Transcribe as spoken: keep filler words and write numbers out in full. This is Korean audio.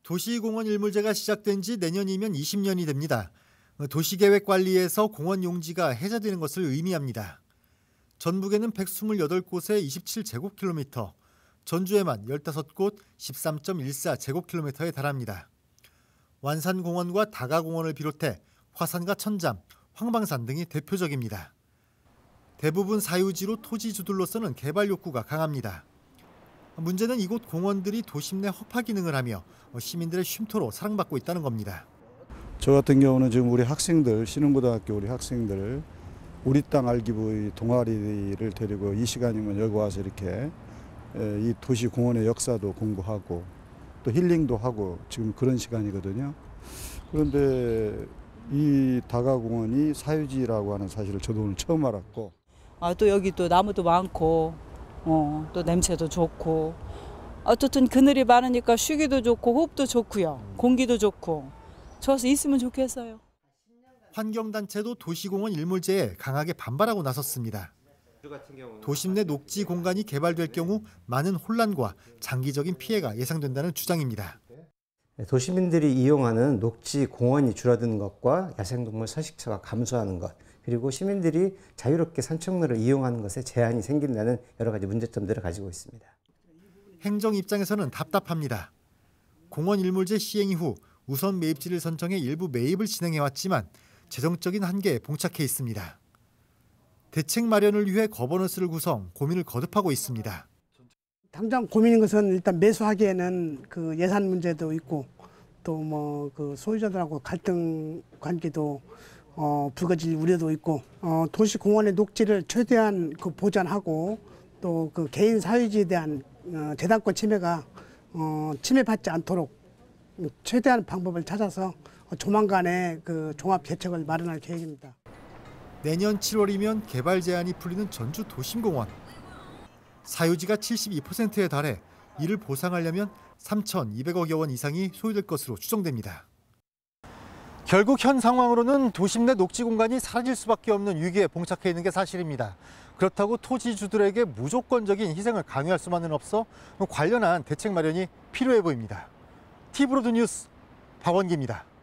도시공원 일몰제가 시작된 지 내년이면 이십 년이 됩니다. 도시계획관리에서 공원 용지가 해제되는 것을 의미합니다. 전북에는 백이십팔 곳에 이십칠 제곱킬로미터, 전주에만 십오 곳 십삼 점 일사 제곱킬로미터에 달합니다. 완산공원과 다가공원을 비롯해 화산과 천잠, 황방산 등이 대표적입니다. 대부분 사유지로 토지주들로서는 개발 욕구가 강합니다. 문제는 이곳 공원들이 도심 내 허파 기능을 하며 시민들의 쉼터로 사랑받고 있다는 겁니다. 저 같은 경우는 지금 우리 학생들, 신흥고등학교 우리 학생들 우리 땅 알기부의 동아리를 데리고 이 시간이면 여기 와서 이렇게 이 도시 공원의 역사도 공부하고 또 힐링도 하고 지금 그런 시간이거든요. 그런데 이 다가공원이 사유지라고 하는 사실을 저도 오늘 처음 알았고. 아, 또 여기 또 나무도 많고 어, 또 냄새도 좋고 어쨌든 그늘이 많으니까 쉬기도 좋고 호흡도 좋고요. 공기도 좋고 좋아서 있으면 좋겠어요. 환경단체도 도시공원 일몰제에 강하게 반발하고 나섰습니다. 도심 내 녹지 공간이 개발될 경우 많은 혼란과 장기적인 피해가 예상된다는 주장입니다. 도시민들이 이용하는 녹지 공원이 줄어드는 것과 야생동물 서식처가 감소하는 것, 그리고 시민들이 자유롭게 산책로를 이용하는 것에 제한이 생긴다는 여러 가지 문제점들을 가지고 있습니다. 행정 입장에서는 답답합니다. 공원 일몰제 시행 이후 우선 매입지를 선정해 일부 매입을 진행해왔지만 재정적인 한계에 봉착해 있습니다. 대책 마련을 위해 거버넌스를 구성, 고민을 거듭하고 있습니다. 당장 고민인 것은 일단 매수하기에는 그 예산 문제도 있고 또 뭐 그 소유자들하고 갈등 관계도 어, 불거질 우려도 있고 어, 도시 공원의 녹지를 최대한 그 보전하고 또 그 개인 사유지에 대한 어, 재단권 침해가 어, 침해받지 않도록 최대한 방법을 찾아서 조만간에 그 종합 대책을 마련할 계획입니다. 내년 칠월이면 개발 제한이 풀리는 전주 도심공원. 사유지가 칠십이 퍼센트에 달해 이를 보상하려면 삼천이백억여 원 이상이 소요될 것으로 추정됩니다. 결국 현 상황으로는 도심 내 녹지 공간이 사라질 수밖에 없는 위기에 봉착해 있는 게 사실입니다. 그렇다고 토지주들에게 무조건적인 희생을 강요할 수만은 없어 관련한 대책 마련이 필요해 보입니다. 티브로드 뉴스 박원기입니다.